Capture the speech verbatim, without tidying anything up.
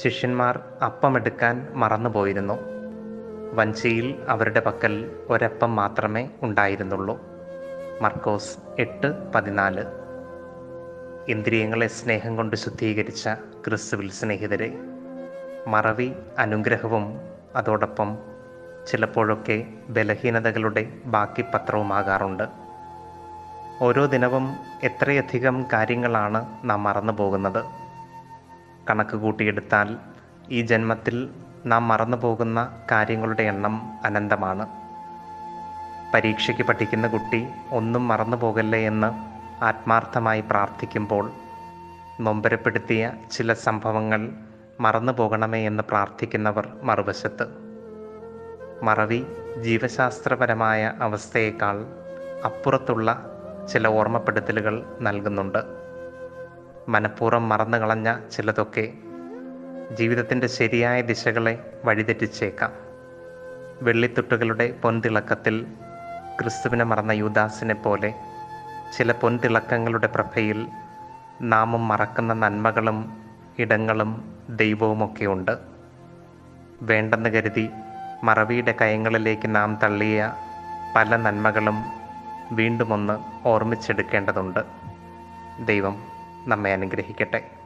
ശിഷ്യന്മാർ അപ്പമെടുക്കാൻ മറന്നുപോയിരുന്നു. വഞ്ചിയിൽ അവരുടെ പക്കൽ ഒരപ്പം മാത്രമേ ഉണ്ടായിരുന്നുള്ളൂ. മർക്കോസ് എട്ട് പതിനാല്. ഇന്ദ്രിയങ്ങളെ സ്നേഹം കൊണ്ട് ശുദ്ധീകരിച്ച ക്രിസ്തുവിൽ സ്നേഹിതരെ, മറവി അനുഗ്രഹവും അതോടൊപ്പം ചിലപ്പോഴൊക്കെ ബലഹീനതകളുടെ ബാക്കി പത്രവുമാകാറുണ്ട്. ഓരോ ദിനവും എത്രയധികം കാര്യങ്ങളാണ് നാം മറന്നു പോകുന്നത്. കണക്ക് കൂട്ടിയെടുത്താൽ ഈ ജന്മത്തിൽ നാം മറന്നു പോകുന്ന കാര്യങ്ങളുടെ എണ്ണം അനന്തമാണ്. പരീക്ഷയ്ക്ക് പഠിക്കുന്ന കുട്ടി ഒന്നും മറന്നു പോകല്ലേ എന്ന് ആത്മാർത്ഥമായി പ്രാർത്ഥിക്കുമ്പോൾ, നൊമ്പരപ്പെടുത്തിയ ചില സംഭവങ്ങൾ മറന്നു പോകണമേ എന്ന് പ്രാർത്ഥിക്കുന്നവർ മറുവശത്ത്. മറവി ജീവശാസ്ത്രപരമായ അവസ്ഥയേക്കാൾ അപ്പുറത്തുള്ള ചില ഓർമ്മപ്പെടുത്തലുകൾ നൽകുന്നുണ്ട്. മനഃപൂർവ്വം മറന്നു കളഞ്ഞ ചിലതൊക്കെ ജീവിതത്തിൻ്റെ ശരിയായ ദിശകളെ വഴിതെറ്റിച്ചേക്കാം. വെള്ളിത്തുട്ടുകളുടെ പൊൻതിളക്കത്തിൽ ക്രിസ്തുവിനെ മറന്ന യൂദാസിനെ പോലെ ചില പൊൻതിളക്കങ്ങളുടെ പ്രഭയിൽ നാമും മറക്കുന്ന നന്മകളും ഇടങ്ങളും ദൈവവുമൊക്കെ ഉണ്ട്. വേണ്ടെന്ന് കരുതി മറവിയുടെ കയങ്ങളിലേക്ക് നാം തള്ളിയ പല നന്മകളും വീണ്ടുമൊന്ന് ഓർമ്മിച്ചെടുക്കേണ്ടതുണ്ട്. ദൈവം നമ്മെ അനുഗ്രഹിക്കട്ടെ.